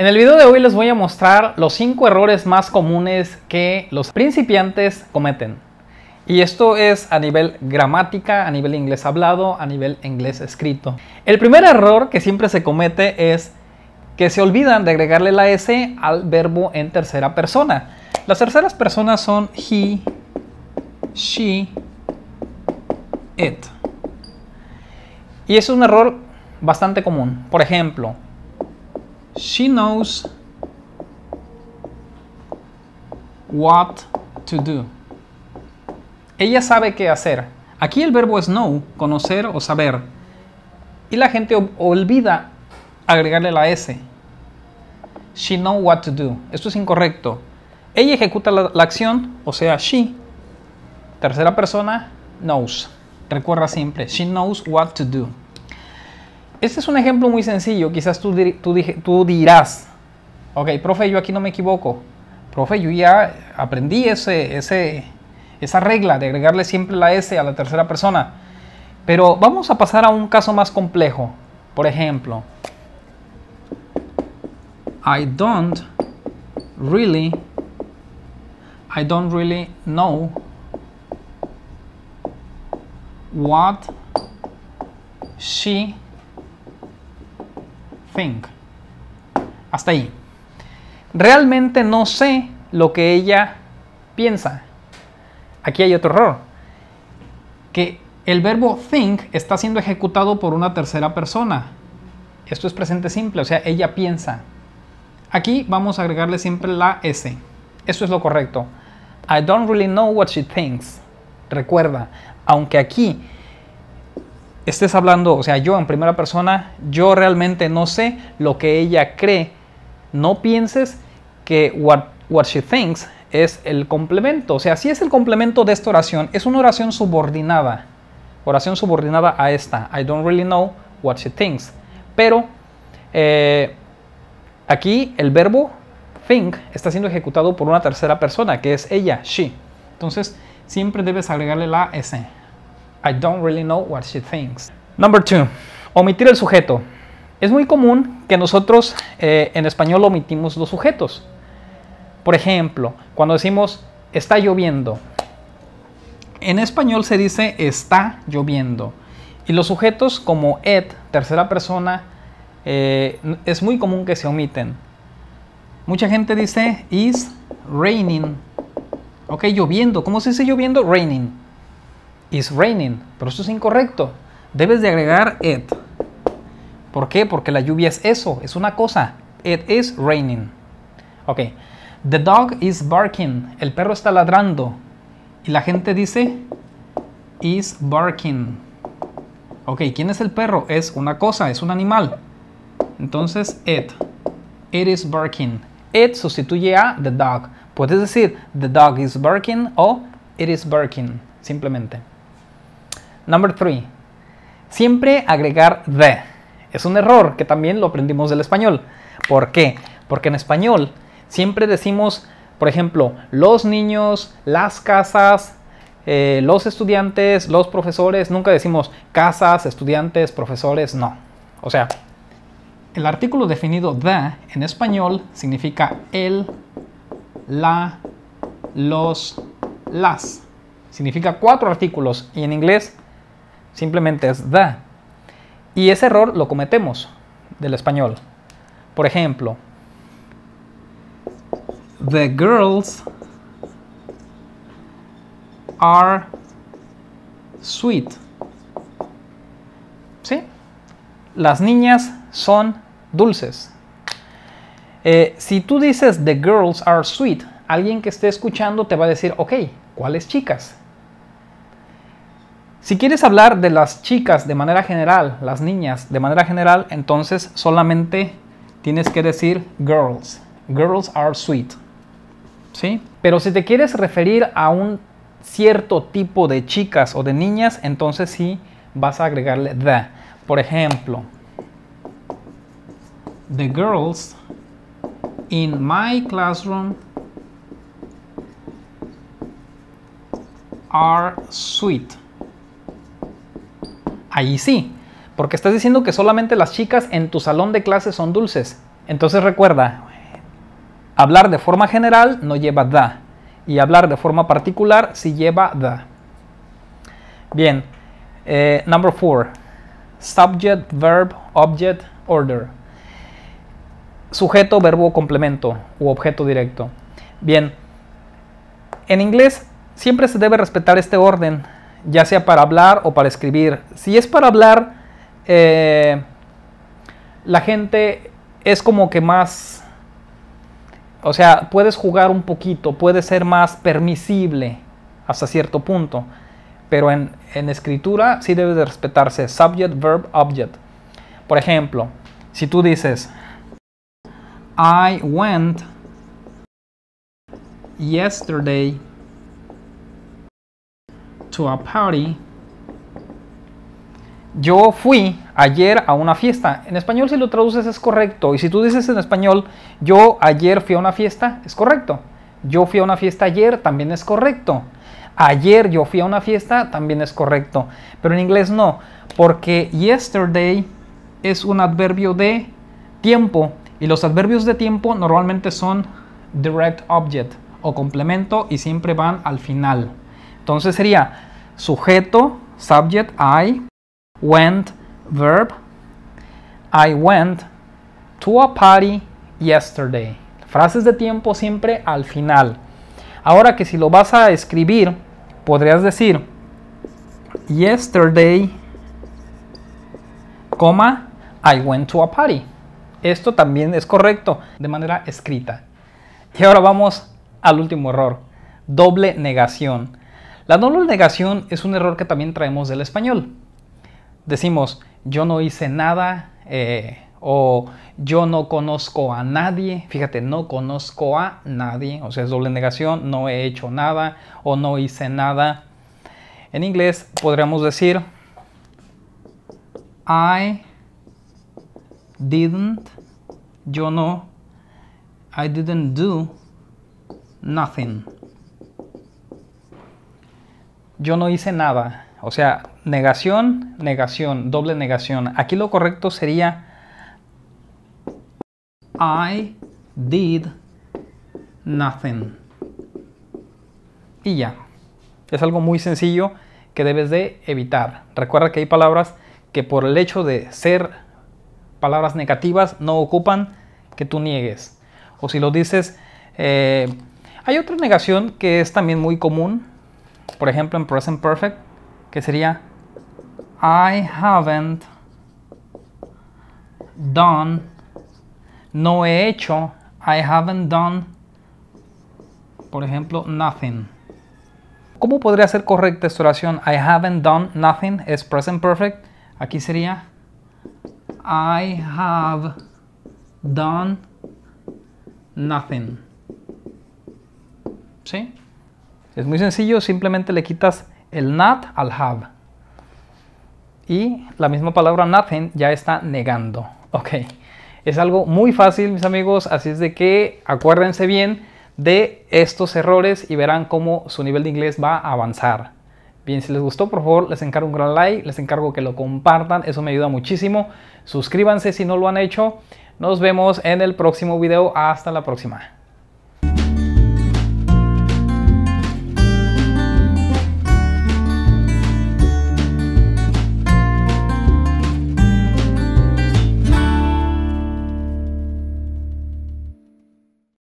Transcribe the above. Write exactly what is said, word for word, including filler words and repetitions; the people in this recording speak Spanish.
En el video de hoy les voy a mostrar los cinco errores más comunes que los principiantes cometen. Y esto es a nivel gramática, a nivel inglés hablado, a nivel inglés escrito. El primer error que siempre se comete es que se olvidan de agregarle la S al verbo en tercera persona. Las terceras personas son he, she, it. Y eso es un error bastante común. Por ejemplo, she knows what to do. Ella sabe qué hacer. Aquí el verbo es know, conocer o saber. Y la gente olvida agregarle la S. She knows what to do. Esto es incorrecto. Ella ejecuta la, la acción, o sea, she. Tercera persona, knows. Recuerda siempre, she knows what to do. Este es un ejemplo muy sencillo. Quizás tú, tú, tú dirás, ok, profe, yo aquí no me equivoco. Profe, yo ya aprendí ese, ese, esa regla de agregarle siempre la S a la tercera persona. Pero vamos a pasar a un caso más complejo. Por ejemplo, I don't really, I don't really know what she think. Hasta ahí. Realmente no sé lo que ella piensa. Aquí hay otro error. Que el verbo think está siendo ejecutado por una tercera persona. Esto es presente simple, o sea, ella piensa. Aquí vamos a agregarle siempre la S. Eso es lo correcto. I don't really know what she thinks. Recuerda, aunque aquí estés hablando, o sea, yo en primera persona, yo realmente no sé lo que ella cree. No pienses que what, what she thinks es el complemento. O sea, si es el complemento de esta oración, es una oración subordinada. Oración subordinada a esta. I don't really know what she thinks. Pero eh, aquí el verbo think está siendo ejecutado por una tercera persona, que es ella, she. Entonces, siempre debes agregarle la S. I don't really know what she thinks. Number two, omitir el sujeto. Es muy común que nosotros eh, en español omitimos los sujetos. Por ejemplo, cuando decimos está lloviendo. En español se dice está lloviendo. Y los sujetos como it, tercera persona, eh, es muy común que se omiten. Mucha gente dice is raining. Ok, lloviendo. ¿Cómo se dice lloviendo? Raining. Is raining, pero esto es incorrecto. Debes de agregar it. ¿Por qué? Porque la lluvia es eso, es una cosa. It is raining. Ok. The dog is barking. El perro está ladrando. Y la gente dice is barking. Ok, ¿quién es el perro? Es una cosa, es un animal. Entonces, it. It is barking. It sustituye a the dog. Puedes decir the dog is barking o it is barking. Simplemente. Number three. Siempre agregar the. Es un error que también lo aprendimos del español. ¿Por qué? Porque en español siempre decimos, por ejemplo, los niños, las casas, eh, los estudiantes, los profesores. Nunca decimos casas, estudiantes, profesores, no. O sea, el artículo definido the en español significa el, la, los, las. Significa cuatro artículos y en inglés simplemente es the. Y ese error lo cometemos del español. Por ejemplo, the girls are sweet. ¿Sí? Las niñas son dulces. Eh, si tú dices the girls are sweet, alguien que esté escuchando te va a decir, ok, ¿cuáles chicas? Si quieres hablar de las chicas de manera general, las niñas de manera general, entonces solamente tienes que decir girls. Girls are sweet. ¿Sí? Pero si te quieres referir a un cierto tipo de chicas o de niñas, entonces sí vas a agregarle the. Por ejemplo, the girls in my classroom are sweet. Ahí sí, porque estás diciendo que solamente las chicas en tu salón de clases son dulces. Entonces recuerda, hablar de forma general no lleva the, y hablar de forma particular sí lleva the. Bien, eh, number four, subject, verb, object, order. Sujeto, verbo, complemento u objeto directo. Bien, en inglés siempre se debe respetar este orden, ya sea para hablar o para escribir. Si es para hablar, eh, la gente es como que más, o sea, puedes jugar un poquito, puede ser más permisible hasta cierto punto, pero en, en escritura sí debe de respetarse subject, verb, object. Por ejemplo, si tú dices I went yesterday to a party. Yo fui ayer a una fiesta. En español, si lo traduces, es correcto. Y si tú dices en español, yo ayer fui a una fiesta, es correcto. Yo fui a una fiesta ayer, también es correcto. Ayer yo fui a una fiesta, también es correcto. Pero en inglés no, porque yesterday es un adverbio de tiempo. Y los adverbios de tiempo normalmente son direct object o complemento y siempre van al final. Entonces sería sujeto, subject, I, went, verb, I went to a party yesterday. Frases de tiempo siempre al final. Ahora que si lo vas a escribir, podrías decir yesterday, coma, I went to a party. Esto también es correcto de manera escrita. Y ahora vamos al último error, doble negación. La doble negación es un error que también traemos del español. Decimos, yo no hice nada, eh, o yo no conozco a nadie. Fíjate, no conozco a nadie, o sea, es doble negación, no he hecho nada, o no hice nada. En inglés podríamos decir, I didn't, yo no, I didn't do nothing. Yo no hice nada. O sea, negación, negación, doble negación. Aquí lo correcto sería I did nothing. Y ya. Es algo muy sencillo que debes de evitar. Recuerda que hay palabras que por el hecho de ser palabras negativas no ocupan que tú niegues. O si lo dices, eh, hay otra negación que es también muy común. Por ejemplo, en present perfect, que sería I haven't done, no he hecho, I haven't done, por ejemplo, nothing. ¿Cómo podría ser correcta esta oración? I haven't done nothing es present perfect. Aquí sería I have done nothing. ¿Sí? Es muy sencillo, simplemente le quitas el not al have. Y la misma palabra nothing ya está negando. Ok. Es algo muy fácil, mis amigos, así es de que acuérdense bien de estos errores y verán cómo su nivel de inglés va a avanzar. Bien, si les gustó, por favor, les encargo un gran like, les encargo que lo compartan, eso me ayuda muchísimo. Suscríbanse si no lo han hecho. Nos vemos en el próximo video. Hasta la próxima.